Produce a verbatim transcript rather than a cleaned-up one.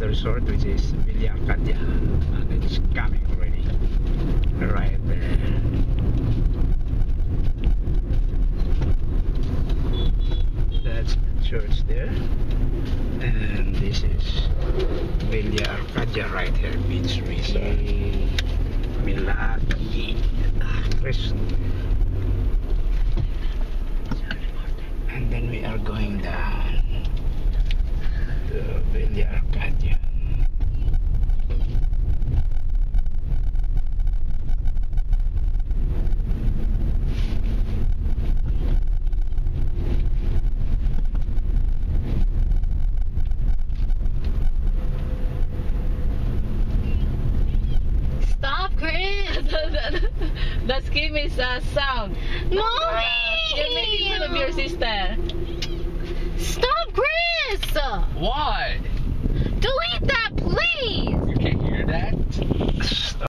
resort, which is Arcadia, and it is coming already. Right there. That's the church there. And this is Arcadia right here, beach resort. Milaki. And then we are going down to Arcadia. Stop, Chris! That's Kimmy's uh, sound. Mommy! You're making fun of your sister. Stop, Chris! Why?